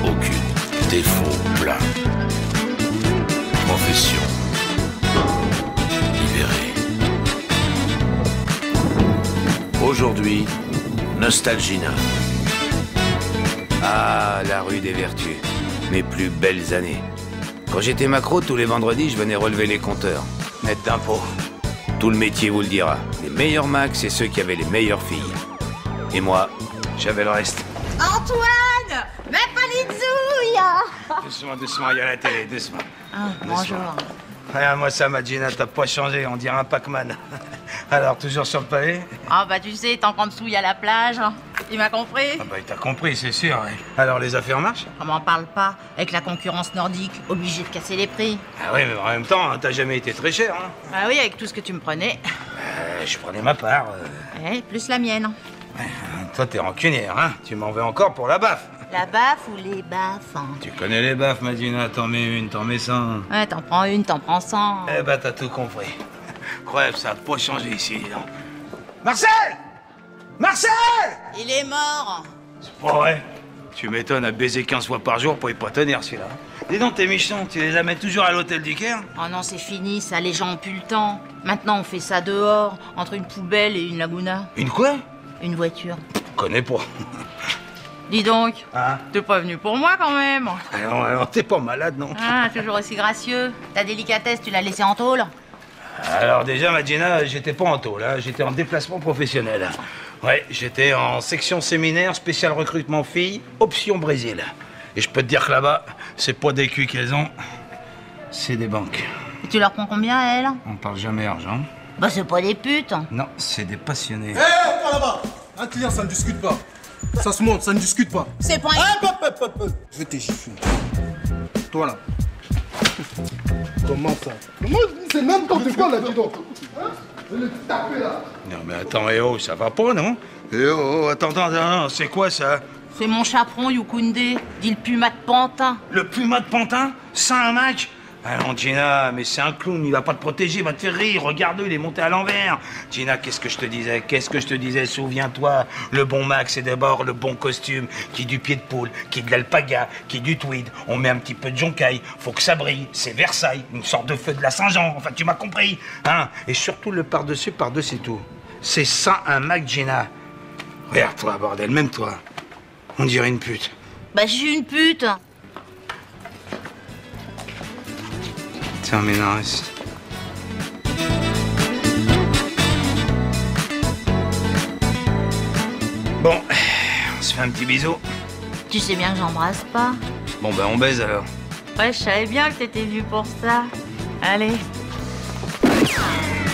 aucune. Défaut plein. Profession. Libéré. Aujourd'hui, Nostalgina. Ah, la rue des Vertus. Mes plus belles années. Quand j'étais macro, tous les vendredis, je venais relever les compteurs. Net d'impôts. Tout le métier vous le dira. Les meilleurs macs, c'est ceux qui avaient les meilleures filles. Et moi, j'avais le reste. Antoine, mets pas les zouilles. Doucement, doucement, il y a la télé, doucement. Ah, bonjour. Regarde-moi ça, ma Gina, t'as pas changé, on dirait un Pac-Man. Alors, toujours sur le pavé? Ah bah tu sais, tant qu'en dessous il y a la plage. Il m'a compris. Ah bah, t'as compris, c'est sûr. Ouais. Alors, les affaires marchent? On m'en parle pas. Avec la concurrence nordique, obligé de casser les prix. Ah oui, mais en même temps, t'as jamais été très cher, hein. Ah oui, avec tout ce que tu me prenais. Je prenais ma part. Eh, plus la mienne. Toi, t'es rancunière, hein. Tu m'en veux encore pour la baffe. La baffe ou les baffes hein. Tu connais les baffes, ma Gina, t'en mets une, t'en mets 100. Ouais, t'en prends une, t'en prends 100. Eh ben, t'as tout compris. Crève, ça a pas changé ici, non. Marcel! Marcel! Il est mort. C'est pas vrai. Tu m'étonnes à baiser 15 fois par jour pour y pas tenir, celui-là. Dis donc, tes michons, tu les amènes toujours à l'hôtel du Caire? Oh non, c'est fini, ça, les gens ont plus le temps. Maintenant, on fait ça dehors, entre une poubelle et une laguna. Une quoi? Une voiture. Connais pas. Dis donc, Hein? t'es pas venu pour moi quand même. Alors, t'es pas malade, non? Ah, toujours aussi gracieux. Ta délicatesse, tu l'as laissée en tôle. Alors déjà, ma Gina, j'étais pas en tôle, hein. J'étais en déplacement professionnel. Ouais, j'étais en section séminaire, spécial recrutement filles, option Brésil. Et je peux te dire que là-bas, c'est pas des culs qu'elles ont, c'est des banques. Et tu leur prends combien, elles? On parle jamais argent. Bah, c'est pas des putes. Non, c'est des passionnés. Hé, pas là-bas. Un client, ça ne discute pas. Ça se monte, ça ne discute pas. C'est pas Hop. Je vais te gifler. Toi là. Comment ça? Comment c'est n'importe quoi là, dis donc. Hein? Je vais le taper là. Non mais attends, eh oh, ça va pas, non? Eh oh, attends, c'est quoi ça? C'est mon chaperon, Yukunde, dit le puma de Pantin. Le puma de Pantin? C'est un Mac? Allons, Gina, mais c'est un clown, il va pas te protéger, il va te faire rire. Regarde-le, il est monté à l'envers. Gina, qu'est-ce que je te disais? Souviens-toi, le bon Mac, c'est d'abord le bon costume, qui est du pied de poule, qui est de l'alpaga, qui est du tweed. On met un petit peu de joncaille, faut que ça brille. C'est Versailles, une sorte de feu de la Saint-Jean. Enfin, tu m'as compris, hein? Et surtout le par-dessus tout. C'est ça un Mac, Gina. Regarde-toi, bordel, même toi. On dirait une pute. Bah, je suis une pute. Tiens, Ménarès. Bon, on se fait un petit bisou. Tu sais bien que j'embrasse pas. Bon, ben on baise alors. Ouais, je savais bien que t'étais venu pour ça. Allez.